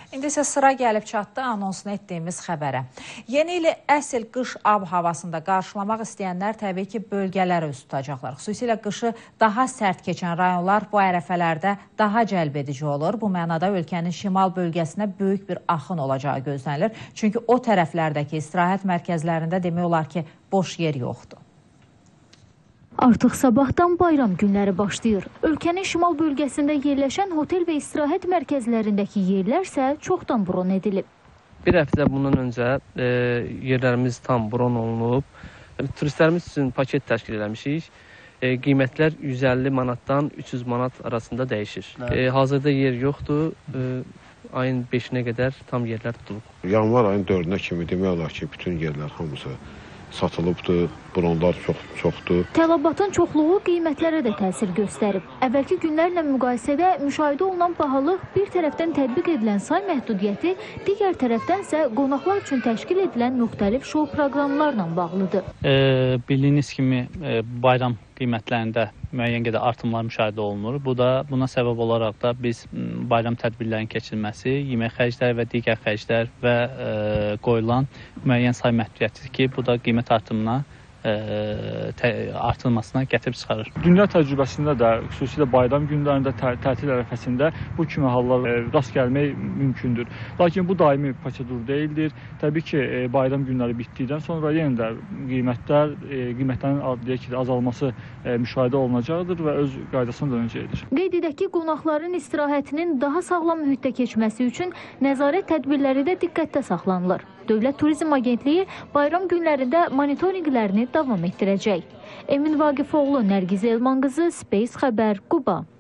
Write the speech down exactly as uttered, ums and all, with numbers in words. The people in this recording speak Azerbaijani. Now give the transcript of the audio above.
İndi isə sıra gəlib çatdı anonsunu etdiyimiz xəbərə. Yeni ili əsl qış ab-havasında qarşılamaq istəyənlər təbii ki, bölgələrə üst tutacaqlar. Xüsusilə qışı daha sərt keçən rayonlar bu ərəfələrdə daha cəlb edici olur. Bu mənada ölkənin şimal bölgəsinə böyük bir axın olacağı gözlənilir. Çünki o tərəflərdəki istirahət mərkəzlərində demək olar ki, boş yer yoxdur. Artıq sabahdan bayram günləri başlayır. Ölkənin şimal bölgəsində yerləşən hotel və istirahət mərkəzlərindəki yerlər isə çoxdan bron edilib. Bir həftə bundan öncə e, yerlərimiz tam bron olunub. Turistlərimiz üçün paket təşkil eləmişik. E, qiymətlər yüz əlli manatdan üç yüz manat arasında dəyişir. E, hazırda yer yoxdur. E, ayın beşinə qədər tam yerlər tutulub. Yanvar ayın dördünə kimi demək olar ki, bütün yerlər hamısı satılıbdır, bronlar çox, çoxdur. Tələbatın çoxluğu qiymətlərə də təsir göstərib. Əvvəlki günlərlə müqayisədə müşahidə olunan bahalıq bir tərəfdən tətbiq edilən say məhdudiyyəti, digər tərəfdən isə qonaqlar üçün təşkil edilən müxtəlif şou proqramlarla bağlıdır. E, bildiyiniz kimi e, bayram qiymətlərində müəyyən qədər artımlar müşahidə olunur. Bu da buna səbəb olaraq da biz bayram tədbirlərinin keçirilməsi, yemək xərcləri və digər xərclər və e, qoyulan müəyyən say məhdudiyyətidir ki, bu da qiymət artımına e, tə, artırılmasına gətirib çıxarır. Dünya təcrübəsində də xüsusilə bayram günlərində, tə, tətil ərəfəsində bu kimi hallar e, rast gəlmək mümkündür. Lakin bu daimi prosedur deyildir. Təbii ki, e, bayram günləri bitdikdən sonra yenə də qiymətlər, e, qiymətlərin deyək ki, azalması e, müşahidə olunacaqdır və öz qaydasına dönəcəkdir. Qeyd edək ki, qonaqların istirahətinin daha sağlam mühitdə keçməsi üçün nəzarət tədbirləri də diqqətdə saxlanılır. Dövlət Turizm Agentliyi bayram günlərində monitorinqlərini davam etdirəcək. Emin Vaqifoğlu, Nərgiz Elman qızı, Space Xəbər, Quba.